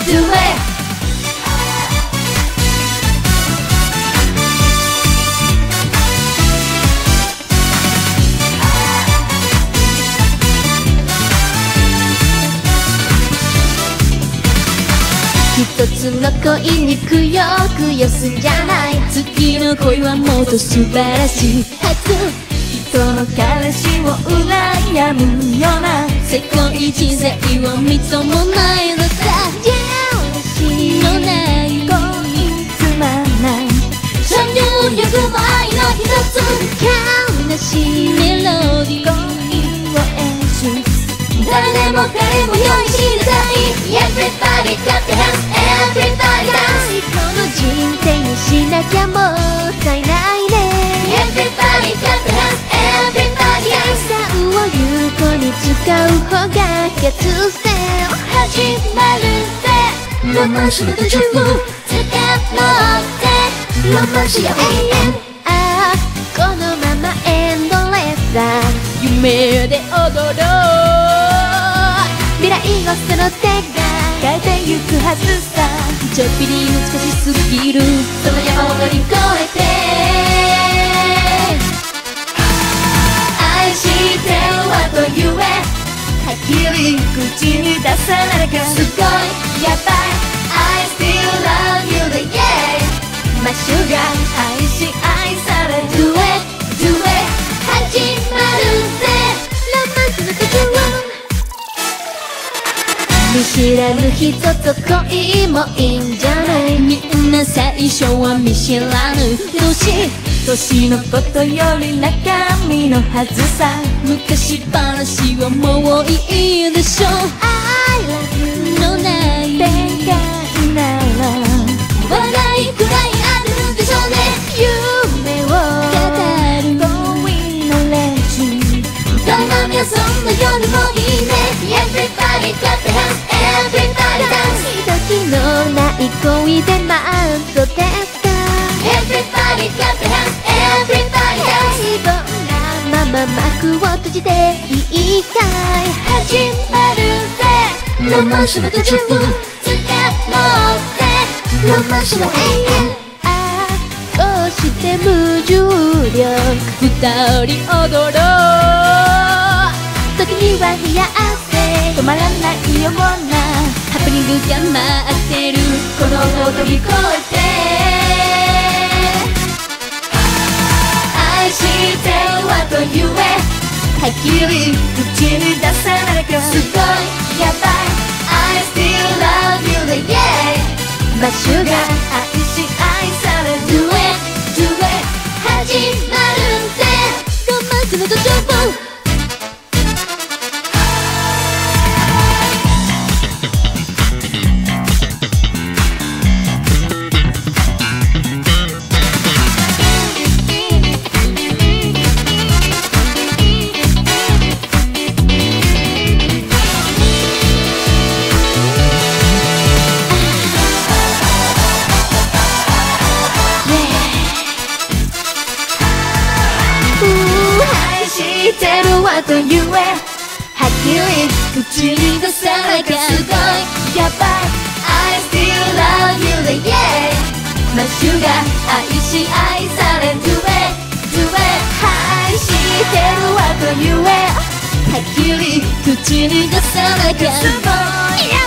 do it一つの恋にくよくよすんじゃない。次の恋はもっと素晴らしいはず。人の彼氏を羨むような世界一勢をみっともないのさ。しのない恋つまない承認力も愛の一つ。悲しいメロディー恋を演出。誰も彼も用意しなさい。 Everybody clap your hands Everybody dance この人生にしなきゃもったいないね。 Everybody clap your hands Everybody dance さを有効に使う方が決戦始まるぜ。ロマンスの途中を掴もってロマンスよ永遠。ああこのままエンドレスだ夢で踊ろう。未来をその手が変えてゆくはずさ。ちょっぴり難しすぎるその山を乗り越えて愛してるわと言えはっきり口に出さないか。すごいやばい I still love you the yeah マッシュが愛し愛され Do it do it 始まるぜロマンスの途中を。見知らぬ人と恋もいいんじゃない。みんな最初は見知らぬ年のことより中身のはずさ。昔話はもういいでしょ。 I love you のない展開なら笑いくらいあるでしょうね。夢を語る恋の練習たまにはそんな夜もいいね。 Everybody clap your hands Everybody dance 時のない恋でマウントですか。 Everybody clap your hands Everybody dance どんなまま幕を閉じていいかい。始まるぜロマンスの途中を掴もってロマンスの永遠。ああこうして無重力二人踊ろう。時には冷や汗止まらないようなハプニングが待ってるこの音を飛び越えて愛してるわと言えはっきり口に出さないか。すごいやばい I still love you the yeah マッシュが愛し愛され Do it do it 始まるぜロマンスの途中を。と言えはっきり口に出さないか。すごいやばい I still love you the yeah マッシュが愛し愛され Do it do it 愛してるわと言えはっきり口に出さないか。すごい